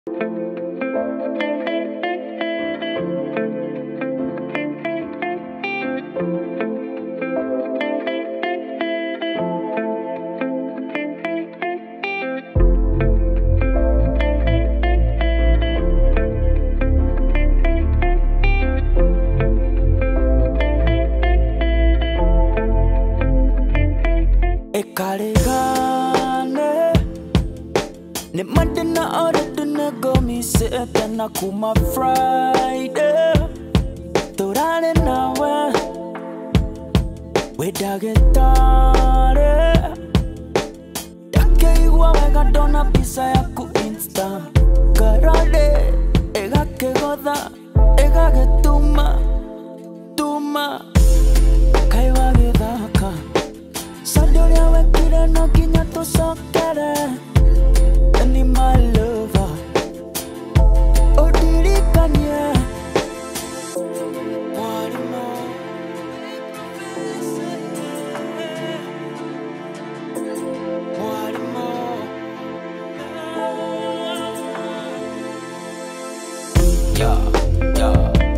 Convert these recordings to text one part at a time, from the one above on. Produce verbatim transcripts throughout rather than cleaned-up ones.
Ekaregane ne madina order na go mi set na kuma Friday torane nawe we dagetare dake igwa wega dona pisa ya ku insta karade ega ke goda ega getuma tuma kai wa gedaka Sadoria wekire no kinya to sokere Any my lover Odiri kanye One more One more Yeah, yeah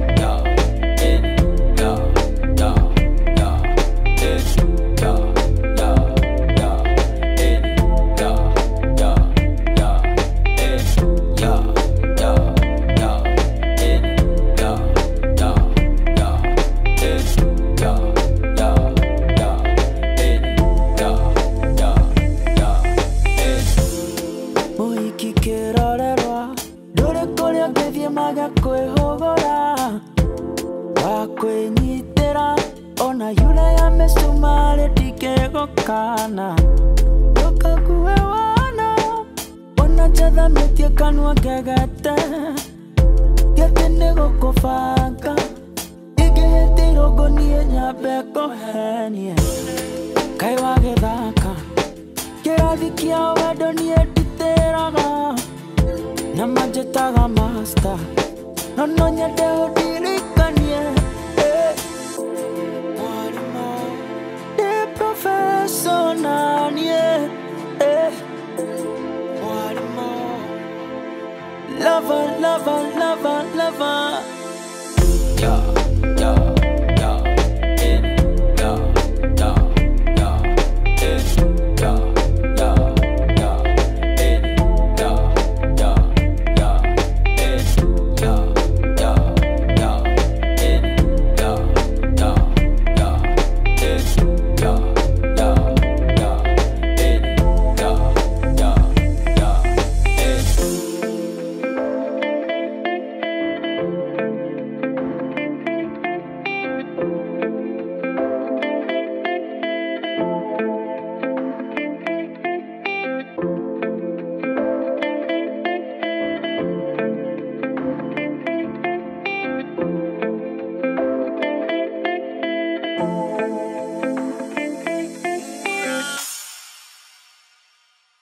maga kwehogora wakwenyitera ona yule ya mesumare tikegokana tokakuwe wana ona jatha metie kanwa gegete getene gokofanga igehete irogonie nyambe kohenie kai wagethaka kirathi kia wendo nie nditeraga na majetaga master no no nyende udirikanie eh one more the professor nanie eh one more lover lover lover lover yeah